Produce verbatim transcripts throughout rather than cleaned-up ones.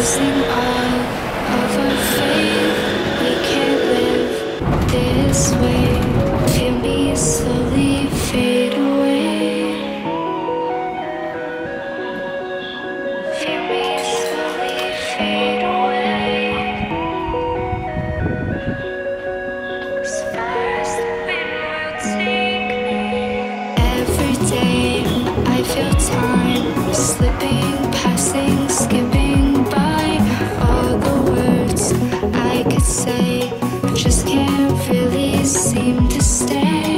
losing all of our faith. We can't live this way. Feel me slowly fade away. Feel me slowly fade away. As far as the wind will take me. Every day I feel time slipping, passing, skipping by. All the words I could say just can't really seem to stay.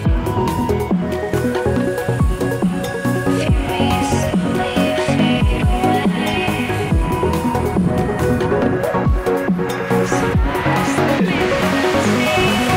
Feel me slowly fade away. As far as the wind will take me.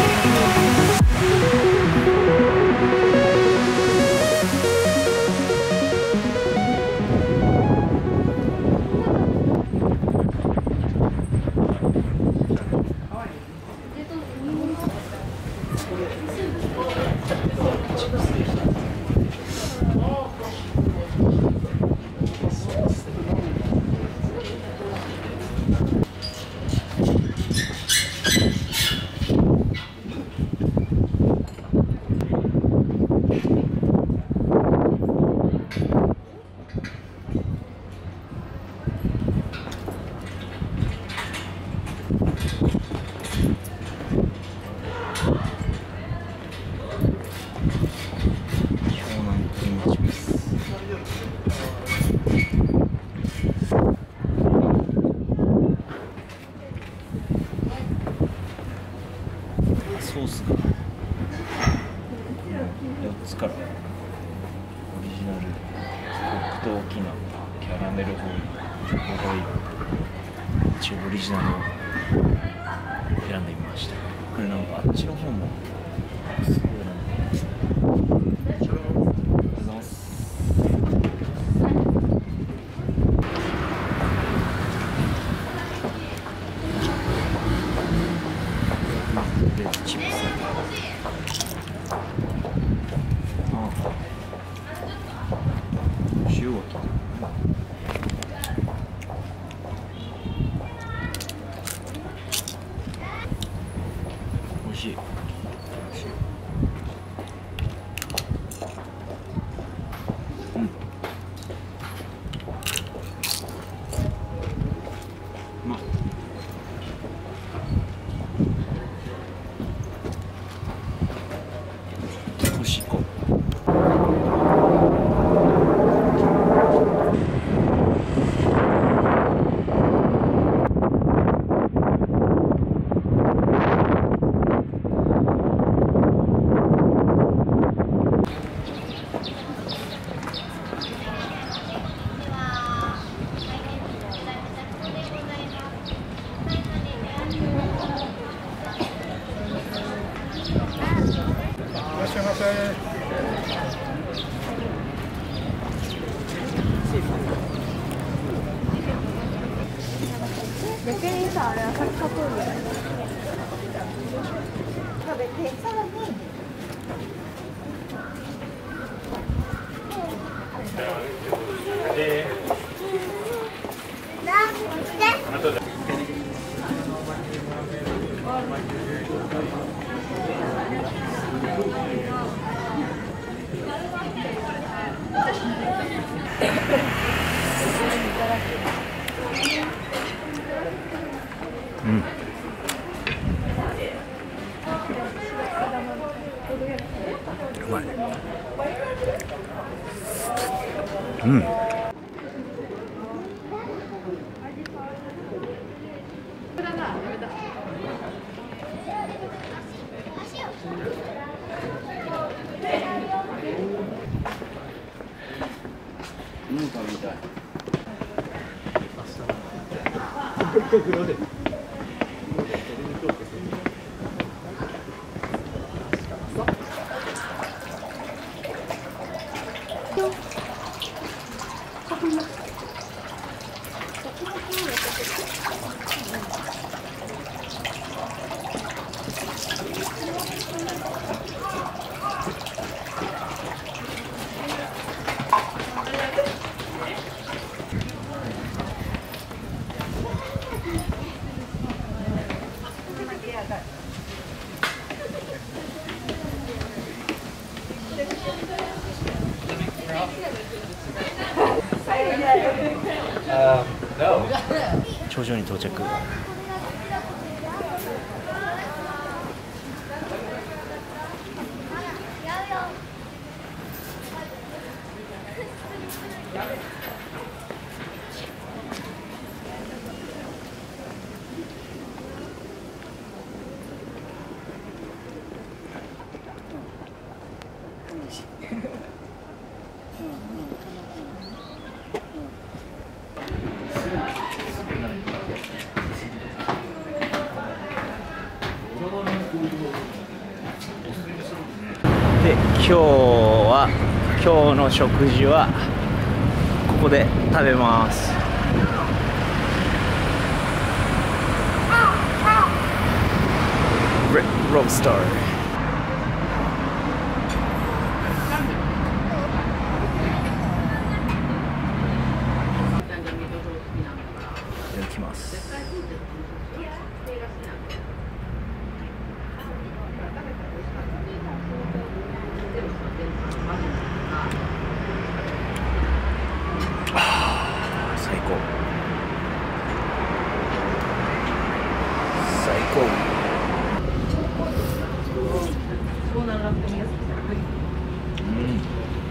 ソースがよっつからオリジナル黒糖きなキャラメルホイチョコホイ一応オリジナルを選んでみました。これなんかあっちの方もすごいなんかありがとうございます。チップスああ塩が効いてる。おいしい。おいしい。うん。うまっ。おしっこ。 いらっしゃいませ。 逆にさ、あれ朝食べる食べて、さらにうん。うまい。うん。うん、食べたい。 頂上に到着。で、今日は今日の食事はここで食べます。レッドロブスター。いただきます。最高。最高。うん。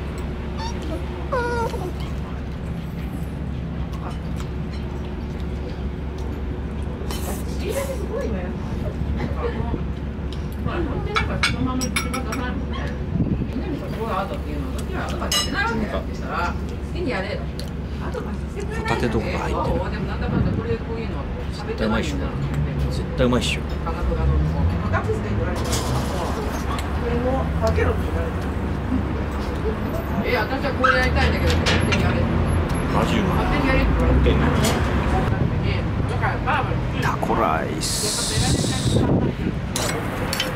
ホタテとかが入ってる。絶対うまいっしょ。絶対うまいっしょ。 え、私はこれやりたいんだけど、勝手にやれ。 マジうまい。 勝手にやれって言われてんの。だからバーバル。 タコライス。